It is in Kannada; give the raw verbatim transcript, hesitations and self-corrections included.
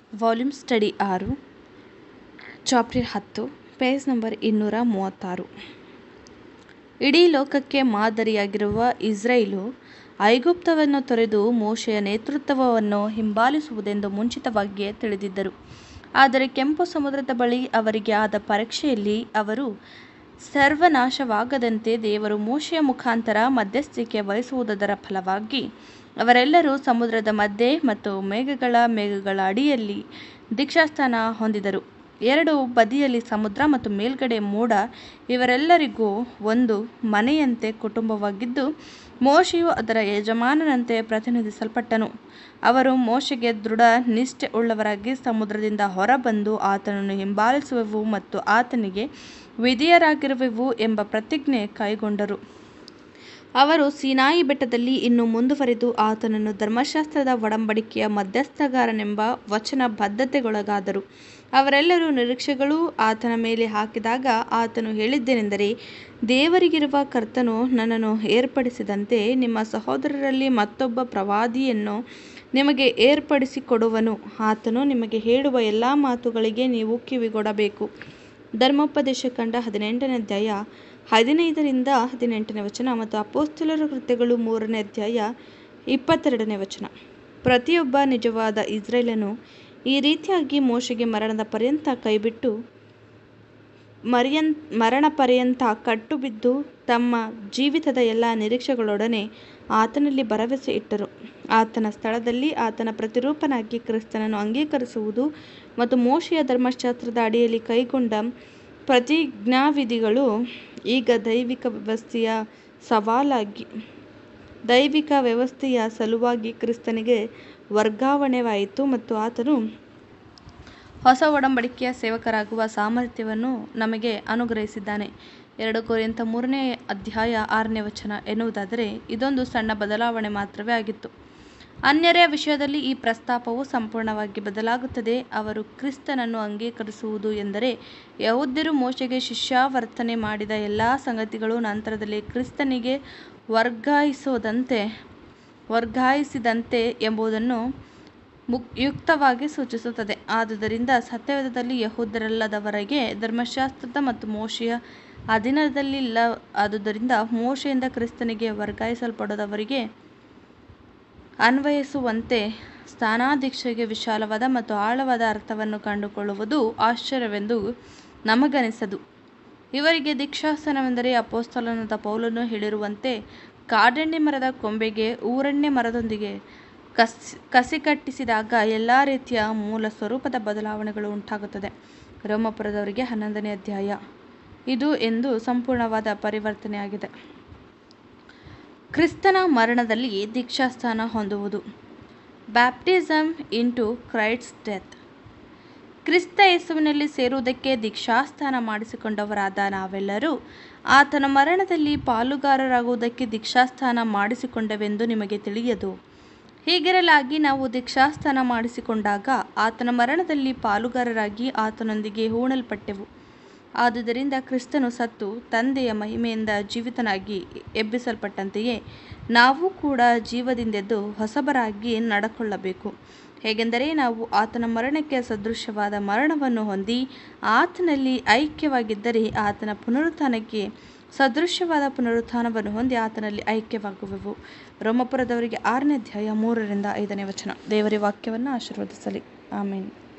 ವಾಲ್ಯೂಮ್ ಸ್ಟಡಿ ಆರು, ಚಾಪ್ಟರ್ ಹತ್ತು, ಪೇಜ್ ನಂಬರ್ ಇನ್ನೂರ ಮೂವತ್ತಾರು. ಇಡೀ ಲೋಕಕ್ಕೆ ಮಾದರಿಯಾಗಿರುವ ಇಸ್ರಾಯೇಲು ಐಗುಪ್ತವನ್ನು ತೊರೆದು ಮೋಶೆಯ ನೇತೃತ್ವವನ್ನು ಹಿಂಬಾಲಿಸುವುದೆಂದು ಮುಂಚಿತವಾಗಿಯೇ ತಿಳಿದಿದ್ದರು. ಆದರೆ ಕೆಂಪು ಸಮುದ್ರದ ಬಳಿ ಅವರಿಗೆ ಆದ ಪರೀಕ್ಷೆಯಲ್ಲಿ ಅವರು ಸರ್ವನಾಶವಾಗದಂತೆ ದೇವರು ಮೋಶೆಯ ಮುಖಾಂತರ ಮಧ್ಯಸ್ಥಿಕೆ ವಹಿಸುವುದರ ಫಲವಾಗಿ ಅವರೆಲ್ಲರೂ ಸಮುದ್ರದ ಮಧ್ಯೆ ಮತ್ತು ಮೇಘಗಳ ಮೇಘಗಳ ಅಡಿಯಲ್ಲಿ ದೀಕ್ಷಾಸ್ನಾನ ಹೊಂದಿದರು. ಎರಡು ಬದಿಯಲ್ಲಿ ಸಮುದ್ರ ಮತ್ತು ಮೇಲ್ಗಡೆ ಮೋಡ ಇವರೆಲ್ಲರಿಗೂ ಒಂದು ಮನೆಯಂತೆ ಕುಟುಂಬವಾಗಿದ್ದು, ಮೋಶೆಯು ಅದರ ಯಜಮಾನನಂತೆ ಪ್ರತಿನಿಧಿಸಲ್ಪಟ್ಟನು. ಅವರು ಮೋಶೆಗೆ ದೃಢ ನಿಷ್ಠೆ ಉಳ್ಳವರಾಗಿ ಸಮುದ್ರದಿಂದ ಹೊರಬಂದು ಆತನನ್ನು ಹಿಂಬಾಲಿಸುವೆವು ಮತ್ತು ಆತನಿಗೆ ವಿಧೇಯರಾಗಿರುವೆವು ಎಂಬ ಪ್ರತಿಜ್ಞೆ ಕೈಗೊಂಡರು. ಅವರು ಸೀನಾಯಿ ಬೆಟ್ಟದಲ್ಲಿ ಇನ್ನೂ ಮುಂದುವರಿದು ಆತನನ್ನು ಧರ್ಮಶಾಸ್ತ್ರದ ಒಡಂಬಡಿಕೆಯ ಮಧ್ಯಸ್ಥಗಾರನೆಂಬ ವಚನ ಬದ್ಧತೆಗೊಳಗಾದರು. ಅವರೆಲ್ಲರೂ ನಿರೀಕ್ಷೆಗಳು ಆತನ ಮೇಲೆ ಹಾಕಿದಾಗ ಆತನು ಹೇಳಿದ್ದೇನೆಂದರೆ, ದೇವರಿಗಿರುವ ಕರ್ತನು ನನ್ನನ್ನು ಏರ್ಪಡಿಸಿದಂತೆ ನಿಮ್ಮ ಸಹೋದರರಲ್ಲಿ ಮತ್ತೊಬ್ಬ ಪ್ರವಾದಿಯನ್ನು ನಿಮಗೆ ಏರ್ಪಡಿಸಿಕೊಡುವನು. ಆತನು ನಿಮಗೆ ಹೇಳುವ ಎಲ್ಲ ಮಾತುಗಳಿಗೆ ನೀವು ಕಿವಿಗೊಡಬೇಕು. ಧರ್ಮೋಪದೇಶಕಾಂಡ ಹದಿನೆಂಟನೇ ಅಧ್ಯಾಯ ಹದಿನೈದರಿಂದ ಹದಿನೆಂಟನೇ ವಚನ ಮತ್ತು ಅಪೊಸ್ತಲರ ಕೃತ್ಯಗಳು ಮೂರನೇ ಅಧ್ಯಾಯ ಇಪ್ಪತ್ತೆರಡನೇ ವಚನ. ಪ್ರತಿಯೊಬ್ಬ ನಿಜವಾದ ಇಸ್ರಾಯೇಲನು ಈ ರೀತಿಯಾಗಿ ಮೋಶೆಗೆ ಮರಣದ ಪರ್ಯಂತ ಕೈಬಿಟ್ಟು ಮರ್ಯನ್ ಮರಣ ಪರ್ಯಂತ ಕಟ್ಟುಬಿದ್ದು ತಮ್ಮ ಜೀವಿತದ ಎಲ್ಲ ನಿರೀಕ್ಷೆಗಳೊಡನೆ ಆತನಲ್ಲಿ ಭರವಸೆ ಇಟ್ಟರು. ಆತನ ಸ್ಥಳದಲ್ಲಿ ಆತನ ಪ್ರತಿರೂಪನಾಗಿ ಕ್ರಿಸ್ತನನ್ನು ಅಂಗೀಕರಿಸುವುದು ಮತ್ತು ಮೋಶೆಯ ಧರ್ಮಶಾಸ್ತ್ರದ ಅಡಿಯಲ್ಲಿ ಕೈಗೊಂಡ ಪ್ರತಿಜ್ಞಾವಿಧಿಗಳು ಈಗ ದೈವಿಕ ವ್ಯವಸ್ಥೆಯ ಸವಾಲಾಗಿ ದೈವಿಕ ವ್ಯವಸ್ಥೆಯ ಸಲುವಾಗಿ ಕ್ರಿಸ್ತನಿಗೆ ವರ್ಗಾವಣೆಯಾಯಿತು ಮತ್ತು ಆತನು ಹೊಸ ಒಡಂಬಡಿಕೆಯ ಸೇವಕರಾಗುವ ಸಾಮರ್ಥ್ಯವನ್ನು ನಮಗೆ ಅನುಗ್ರಹಿಸಿದ್ದಾನೆ. ಎರಡು ಕೊರಿಂಥ ಮೂರನೇ ಅಧ್ಯಾಯ ಆರನೇ ವಚನ ಎನ್ನುವುದಾದರೆ ಇದೊಂದು ಸಣ್ಣ ಬದಲಾವಣೆ ಮಾತ್ರವೇ ಆಗಿತ್ತು. ಅನ್ಯರ ವಿಷಯದಲ್ಲಿ ಈ ಪ್ರಸ್ತಾಪವು ಸಂಪೂರ್ಣವಾಗಿ ಬದಲಾಗುತ್ತದೆ. ಅವರು ಕ್ರಿಸ್ತನನ್ನು ಅಂಗೀಕರಿಸುವುದು ಎಂದರೆ ಯಹೂದ್ಯರು ಮೋಶೆಗೆ ಶಿಷ್ಯಾವರ್ತನೆ ಮಾಡಿದ ಎಲ್ಲ ಸಂಗತಿಗಳು ನಂತರದಲ್ಲಿ ಕ್ರಿಸ್ತನಿಗೆ ವರ್ಗಾಯಿಸೋದಂತೆ ವರ್ಗಾಯಿಸಿದಂತೆ ಎಂಬುದನ್ನು ಯುಕ್ತವಾಗಿ ಸೂಚಿಸುತ್ತದೆ. ಆದುದರಿಂದ ಸತ್ಯವೇದದಲ್ಲಿ ಯಹೂದ್ಯರಲ್ಲದವರಿಗೆ ಧರ್ಮಶಾಸ್ತ್ರದ ಮತ್ತು ಮೋಶೆಯ ಅಧೀನದಲ್ಲಿಲ್ಲ. ಆದುದರಿಂದ ಮೋಶೆಯಿಂದ ಕ್ರಿಸ್ತನಿಗೆ ವರ್ಗಾಯಿಸಲ್ಪಡದವರಿಗೆ ಅನ್ವಯಿಸುವಂತೆ ಸ್ನಾನದೀಕ್ಷೆಗೆ ವಿಶಾಲವಾದ ಮತ್ತು ಆಳವಾದ ಅರ್ಥವನ್ನು ಕಂಡುಕೊಳ್ಳುವುದು ಆಶ್ಚರ್ಯವೆಂದು ನಮಗನಿಸದು. ಇವರಿಗೆ ದೀಕ್ಷಾಸ್ನಾನವೆಂದರೆ ಅಪೊಸ್ತಲನಾದ ಪೌಲನು ಹೇಳಿರುವಂತೆ ಕಾಡೆಣ್ಣೆ ಮರದ ಕೊಂಬೆಗೆ ಊರೆಣ್ಣೆ ಮರದೊಂದಿಗೆ ಕಸಿ ಕಸಿಕಟ್ಟಿಸಿದಾಗ ಎಲ್ಲ ರೀತಿಯ ಮೂಲ ಸ್ವರೂಪದ ಬದಲಾವಣೆಗಳು ಉಂಟಾಗುತ್ತದೆ. ರೋಮಾಪುರದವರಿಗೆ ಹನ್ನೊಂದನೇ ಅಧ್ಯಾಯ ಇದು ಎಂದು ಸಂಪೂರ್ಣವಾದ ಪರಿವರ್ತನೆಯಾಗಿದೆ. ಕ್ರಿಸ್ತನ ಮರಣದಲ್ಲಿ ದೀಕ್ಷಾಸ್ನಾನ ಹೊಂದುವುದು. Baptism into Christ's death. ಕ್ರಿಸ್ತ ಯೇಸುವಿನಲ್ಲಿ ಸೇರುವುದಕ್ಕೆ ದೀಕ್ಷಾಸ್ನಾನ ಮಾಡಿಸಿಕೊಂಡವರಾದ ನಾವೆಲ್ಲರೂ ಆತನ ಮರಣದಲ್ಲಿ ಪಾಲುಗಾರರಾಗುವುದಕ್ಕೆ ದೀಕ್ಷಾಸ್ನಾನ ಮಾಡಿಸಿಕೊಂಡೆವೆಂದು ನಿಮಗೆ ತಿಳಿಯದು. ಹೀಗಿರಲಾಗಿ ನಾವು ದೀಕ್ಷಾಸ್ನಾನ ಮಾಡಿಸಿಕೊಂಡಾಗ ಆತನ ಮರಣದಲ್ಲಿ ಪಾಲುಗಾರರಾಗಿ ಆತನೊಂದಿಗೆ ಹೂಣಲ್ಪಟ್ಟೆವು. ಆದುದರಿಂದ ಕ್ರಿಸ್ತನು ಸತ್ತು ತಂದೆಯ ಮಹಿಮೆಯಿಂದ ಜೀವಿತನಾಗಿ ಎಬ್ಬಿಸಲ್ಪಟ್ಟಂತೆಯೇ ನಾವು ಕೂಡ ಜೀವದಿಂದೆದ್ದು ಹೊಸಬರಾಗಿ ನಡಕೊಳ್ಳಬೇಕು. ಹೇಗೆಂದರೆ ನಾವು ಆತನ ಮರಣಕ್ಕೆ ಸದೃಶವಾದ ಮರಣವನ್ನು ಹೊಂದಿ ಆತನಲ್ಲಿ ಐಕ್ಯವಾಗಿದ್ದರೆ ಆತನ ಪುನರುತ್ಥಾನಕ್ಕೆ ಸದೃಶವಾದ ಪುನರುತ್ಥಾನವನ್ನು ಹೊಂದಿ ಆತನಲ್ಲಿ ಐಕ್ಯವಾಗುವೆವು. ರೋಮಾಪುರದವರಿಗೆ ಆರನೇ ಅಧ್ಯಾಯ ಮೂರರಿಂದ ಐದನೇ ವಚನ. ದೇವರ ವಾಕ್ಯವನ್ನು ಆಶೀರ್ವದಿಸಲಿ. ಆಮೇನ್.